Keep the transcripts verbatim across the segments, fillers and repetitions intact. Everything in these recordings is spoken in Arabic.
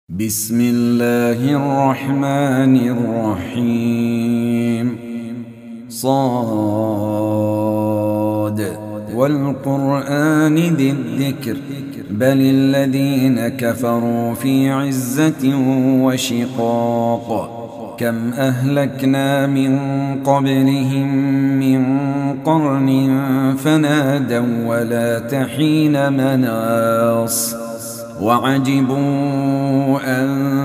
بسم الله الرحمن الرحيم. صاد والقرآن ذي الذكر بل الذين كفروا في عزة وشقاق. كم أهلكنا من قبلهم من قرن فنادوا ولا تحين مناص وعجبوا أن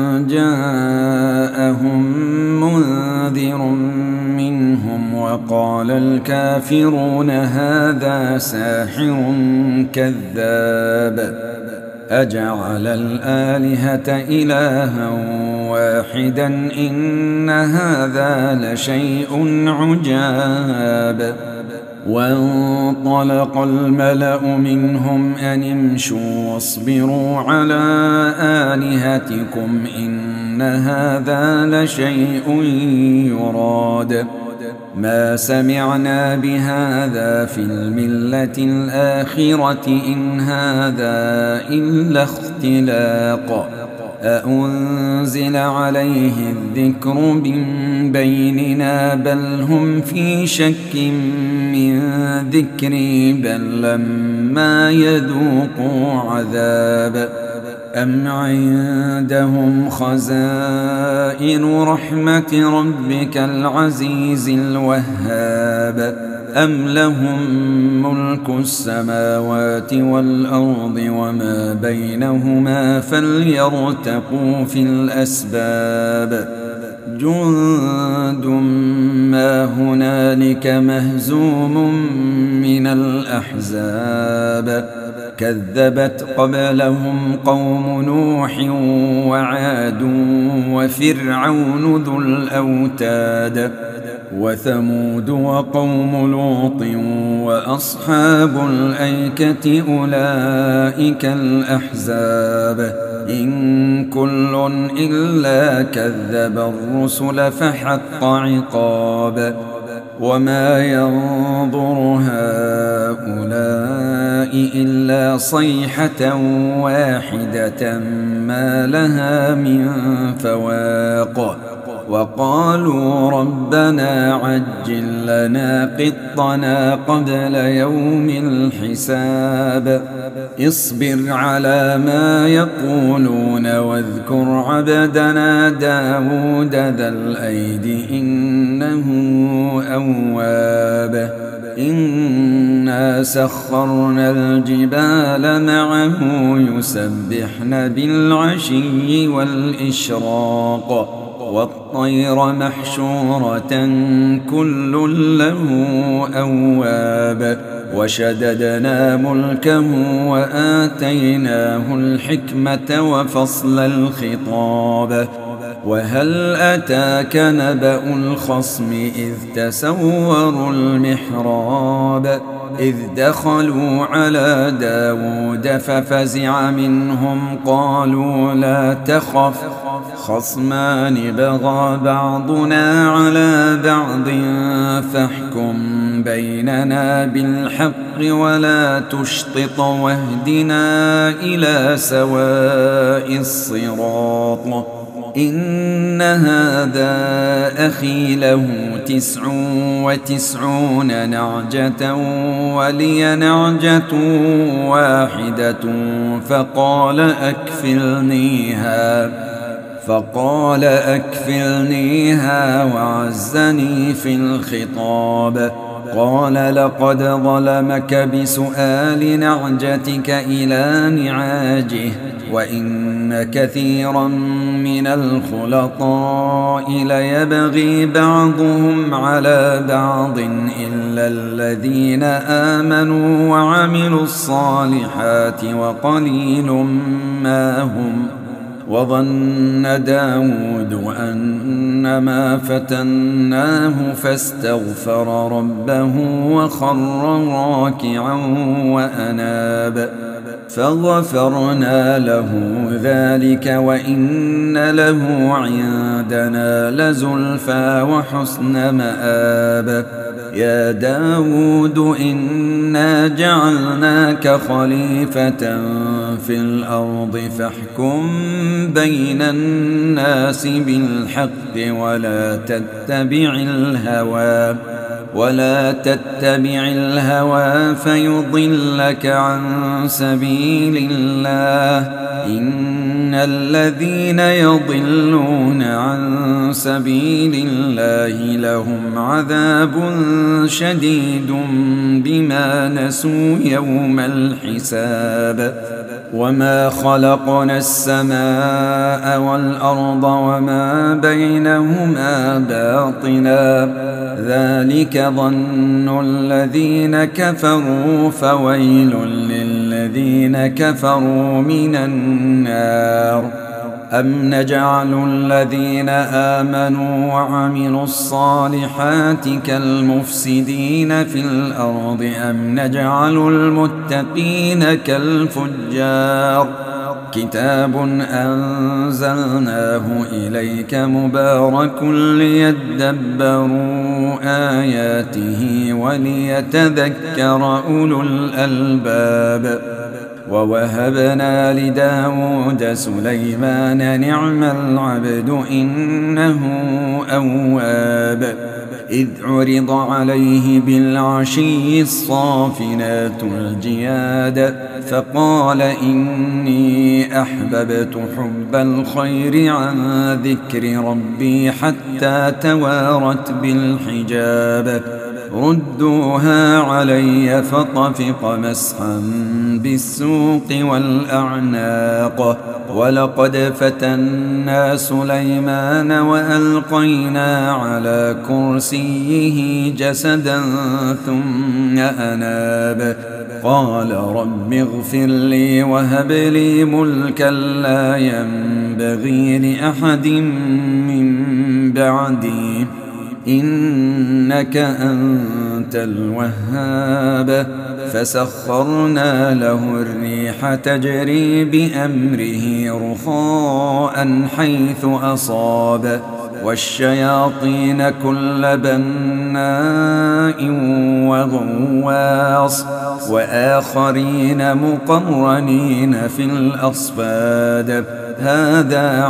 جاءهم منذر منهم وقال الكافرون هذا ساحر كذاب أجعل الآلهة إلها واحدا إن هذا لشيء عجاب. وانطلق الملأ منهم أن امشوا واصبروا على آلهتكم إن هذا لشيء يراد ما سمعنا بهذا في الملة الآخرة إن هذا إلا اختلاق أأنزل عليه الذكر من بيننا بل هم في شك من ذكري بل لما يذوقوا عذاب أم عندهم خزائن رحمة ربك العزيز الوهاب أم لهم ملك السماوات والأرض وما بينهما فليرتقوا في الأسباب. جند ما هنالك مهزوم من الأحزاب كذبت قبلهم قوم نوح وعاد وفرعون ذو الأوتاد وثمود وقوم لوط وأصحاب الأيكة أولئك الأحزاب إن كل إلا كذب الرسل فحق عقاب. وما ينظر هؤلاء إلا صيحة واحدة ما لها من فواق وقالوا ربنا عجل لنا قطنا قبل يوم الحساب. اصبر على ما يقولون واذكر عبدنا داود ذا الأيد إنه أواب. إنا سخرنا الجبال معه يسبحن بالعشي والإشراق والطير محشورة كل له أواب. وشددنا ملكه وآتيناه الحكمة وفصل الخطاب. وهل أتاك نبأ الخصم إذ تسوروا المحراب إذ دخلوا على داود ففزع منهم قالوا لا تخف خصمان بغى بعضنا على بعض فاحكم بيننا بالحق ولا تشطط واهدنا إلى سواء الصراط. إن هذا أخي له تسع وتسعون نعجة ولي نعجة واحدة فقال أكفلنيها فقال أكفلنيها وعزني في الخطاب. قال لقد ظلمك بسؤال نعجتك إلى نعاجه وإن كثيرا من الخلطاء ليبغي بعضهم على بعض إلا الذين آمنوا وعملوا الصالحات وقليل ما هم. وظن داود أنما فتناه فاستغفر ربه وخر راكعا وأناب. فغفرنا له ذلك وإن له عندنا لزلفى وحسن مآب. يا داود إنا جعلناك خليفة في الأرض فاحكم بين الناس بالحق ولا تتبع الهوى ولا تتبع الهوى فيضلك عن سبيل الله. إن الذين يضلون عن سبيل الله لهم عذاب شديد بما نسوا يوم الحساب. وما خلقنا السماء والأرض وما بينهما باطلا ذلك ظن الذين كفروا فويل للذين كفروا من النار. أم نجعل الذين آمنوا وعملوا الصالحات كالمفسدين في الأرض أم نجعل المتقين كالفجار. كتاب أنزلناه إليك مبارك ليدبروا آياته وليتذكر أولو الألباب. ووهبنا لداود سليمان نعم العبد إنه أواب. إذ عرض عليه بالعشي الصافنات الجياد فقال إني أحببت حب الخير عن ذكر ربي حتى توارت بالحجاب. ردوها علي فطفق مسحا بالسوق والأعناق. ولقد فتنا سليمان وألقينا على كرسيه جسدا ثم أناب. قال رب اغفر لي وهب لي ملكا لا ينبغي لأحد من بعدي إنك أنت الوهاب. فسخرنا له الريح تجري بأمره رخاء حيث أصاب والشياطين كل بناء وغواص وآخرين مقرنين في الأصفاد. هذا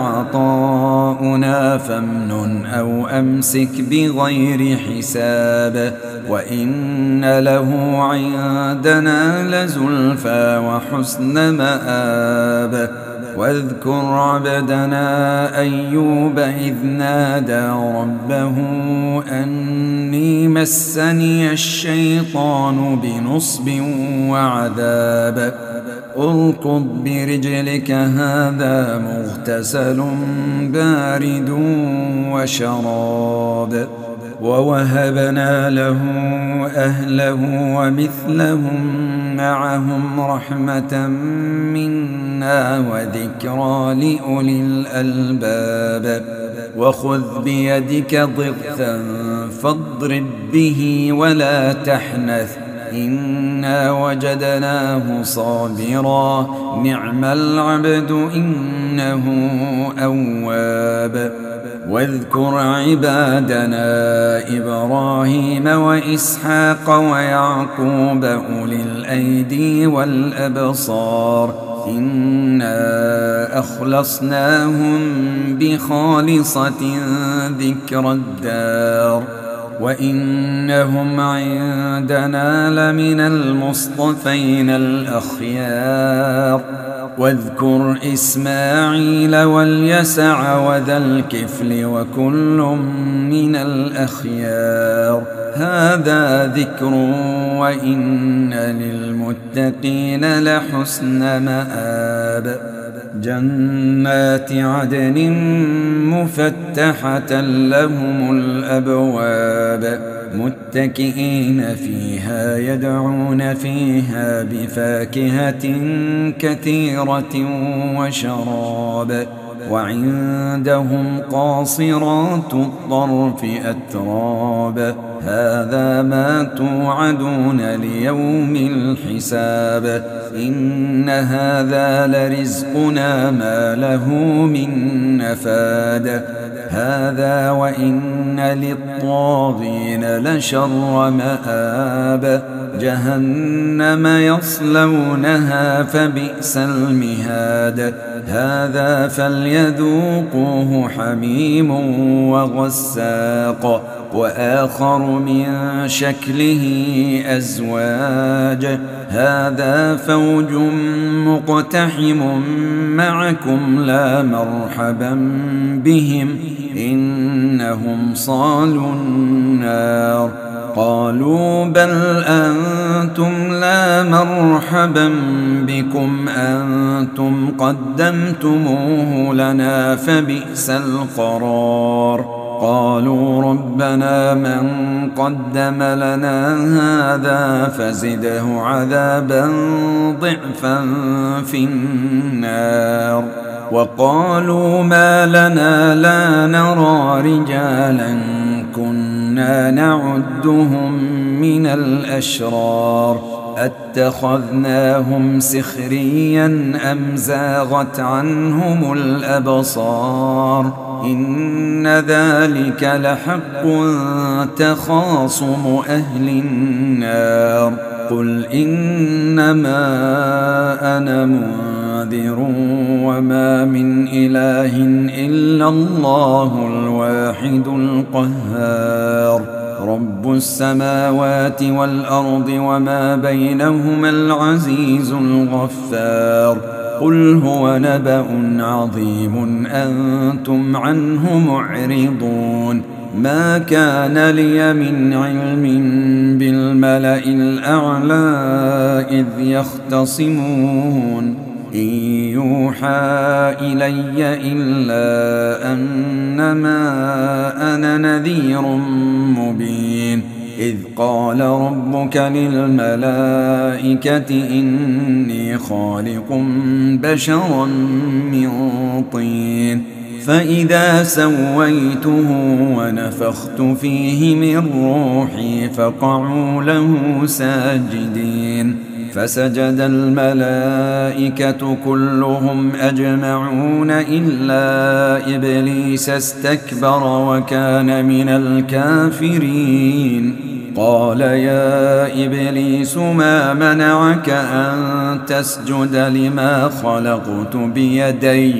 عطاؤنا فامنن أو أمسك بغير حساب. وإن له عندنا لزلفى وحسن مآب. واذكر عبدنا أيوب إذ نادى ربه أني مسني الشيطان بنصب وعذاب. اركض برجلك هذا مغتسل بارد وشراب. ووهبنا له أهله ومثلهم معهم رحمة منا وذكرى لأولي الألباب. وخذ بيدك ضغثا فاضرب به ولا تحنث إنا وجدناه صابرا نعم العبد إنه أواب. واذكر عبادنا إبراهيم وإسحاق ويعقوب أولي الأيدي والأبصار إنا أخلصناهم بخالصة ذكر الدار. وإنهم عندنا لمن المصطفين الأخيار. واذكر إسماعيل واليسع وذا الكفل وكل من الأخيار. هذا ذكر وإن للمتقين لحسن مآب. جنات عدن مفتحة لهم الأبواب متكئين فيها يدعون فيها بفاكهة كثيرة وشراب. وعندهم قاصرات الطرف أتراب هذا ما توعدون ليوم الحساب إن هذا لرزقنا ما له من نفاد هذا وإن للطاغين لشر مآب جهنم يصلونها فبئس المهاد هذا فليذوقوه حميم وغساق وآخر من شكله أزواج هذا فوج مقتحم معكم لا مرحبا بهم إنهم صالوا النار قالوا بل أنتم لا مرحبا بكم أنتم قدمتموه لنا فبئس القرار قالوا ربنا من قدم لنا هذا فزده عذابا ضعفا في النار وقالوا ما لنا لا نرى رجالا كنا نعدهم من الأشرار أتخذناهم سخريا أم زاغت عنهم الأبصار إن ذلك لحق تخاصم أهل النار قل إنما أنا منذر وما من إله إلا الله الواحد القهار رب السماوات والأرض وما بينهما العزيز الغفار قل هو نبأ عظيم أنتم عنه معرضون ما كان لي من علم بالملأ الأعلى إذ يختصمون إن يوحى إلي إلا أنما أنا نذير مبين إذ قال ربك للملائكة إني خالق بشرا من طين فإذا سويته ونفخت فيه من روحي فقعوا له ساجدين فسجد الملائكة كلهم أجمعون إلا إبليس استكبر وكان من الكافرين قال يا إبليس ما منعك أن تسجد لما خلقت بيدي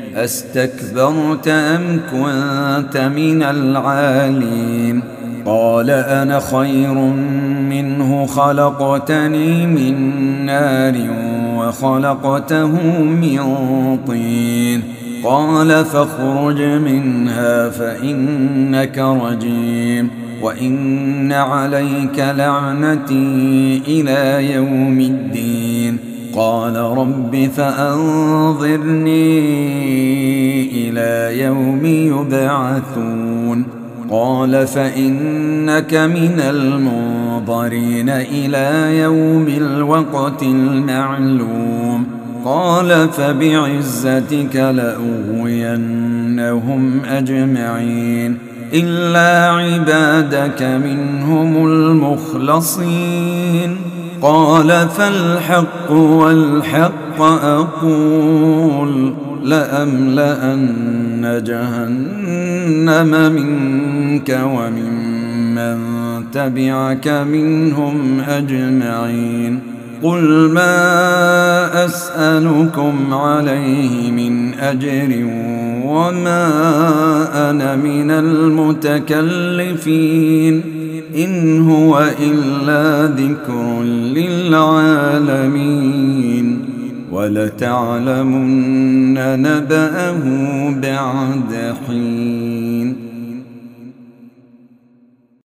أستكبرت أم كنت من العالين قال أنا خير منه خلقتني من نار وخلقته من طين قال فاخرج منها فإنك رجيم وإن عليك لعنتي إلى يوم الدين قال رب فأنظرني إلى يوم يبعثون قال فإنك من المنظرين إلى يوم الوقت المعلوم قال فبعزتك لأغوينهم أجمعين إلا عبادك منهم المخلصين قال فالحق والحق أقول لأملأن جهنم منك وممن تبعك منهم أجمعين قل ما أسألكم عليه من أجر وما أنا من المتكلفين إن هو إلا ذكر للعالمين ولتعلمن نبأه بعد حين.